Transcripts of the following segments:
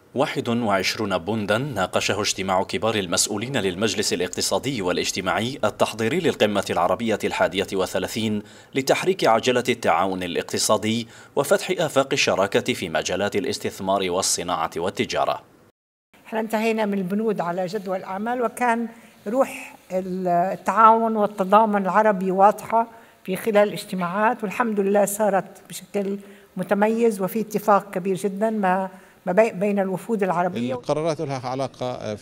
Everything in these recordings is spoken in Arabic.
21 بندا ناقشه اجتماع كبار المسؤولين للمجلس الاقتصادي والاجتماعي التحضيري للقمة العربية 31 لتحريك عجلة التعاون الاقتصادي وفتح آفاق الشراكة في مجالات الاستثمار والصناعة والتجارة. احنا انتهينا من البنود على جدول الأعمال، وكان روح التعاون والتضامن العربي واضحة في خلال الاجتماعات، والحمد لله سارت بشكل متميز وفي اتفاق كبير جدا ما بين الوفود العربية. القرارات لها علاقة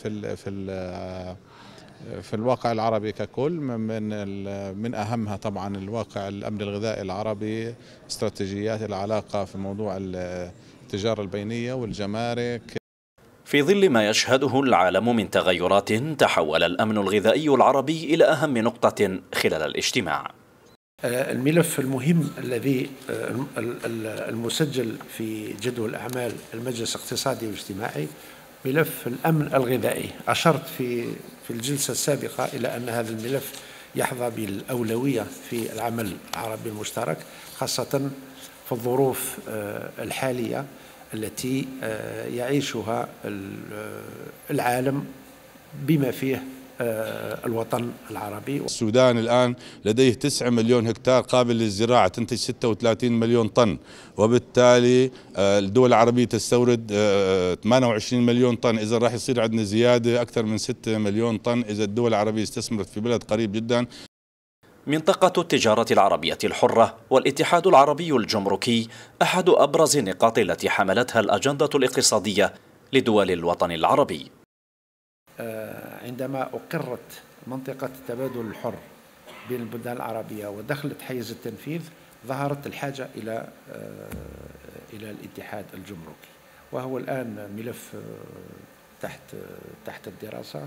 في الواقع العربي ككل، من أهمها طبعا الواقع الأمن الغذائي العربي، استراتيجيات العلاقة في موضوع التجارة البينية والجمارك. في ظل ما يشهده العالم من تغيرات، تحول الأمن الغذائي العربي إلى أهم نقطة خلال الاجتماع. الملف المهم الذي المسجل في جدول أعمال المجلس الاقتصادي والاجتماعي ملف الأمن الغذائي. أشرت في الجلسة السابقة إلى أن هذا الملف يحظى بالأولوية في العمل العربي المشترك، خاصة في الظروف الحالية التي يعيشها العالم بما فيه الوطن العربي. السودان الآن لديه 9 مليون هكتار قابل للزراعة، تنتج 36 مليون طن، وبالتالي الدول العربية تستورد 28 مليون طن. إذا راح يصير عندنا زيادة أكثر من 6 مليون طن إذا الدول العربية استثمرت في بلد قريب جدا. منطقة التجارة العربية الحرة والاتحاد العربي الجمركي أحد أبرز النقاط التي حملتها الأجندة الاقتصادية لدول الوطن العربي. عندما أقرت منطقة التبادل الحر بين البلدان العربية ودخلت حيز التنفيذ، ظهرت الحاجة إلى الاتحاد الجمركي، وهو الآن ملف تحت الدراسة،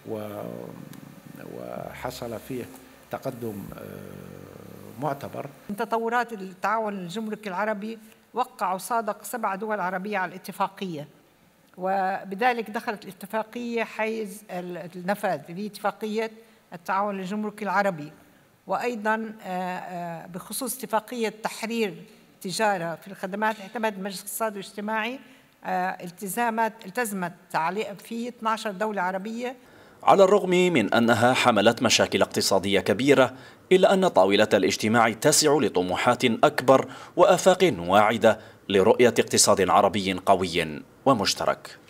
وحصل فيه تقدم معتبر. من تطورات التعاون الجمركي العربي وقعوا صادق 7 دول عربية على الاتفاقية، وبذلك دخلت الاتفاقية حيز النفاذ اللي هي اتفاقية التعاون الجمركي العربي. وأيضا بخصوص اتفاقية تحرير التجارة في الخدمات، اعتمد المجلس الاقتصادي والاجتماعي التزمت تعليق في 12 دولة عربية. على الرغم من أنها حملت مشاكل اقتصادية كبيرة، إلا أن طاولة الاجتماع تسع لطموحات أكبر وآفاق واعدة لرؤية اقتصاد عربي قوي ومشترك.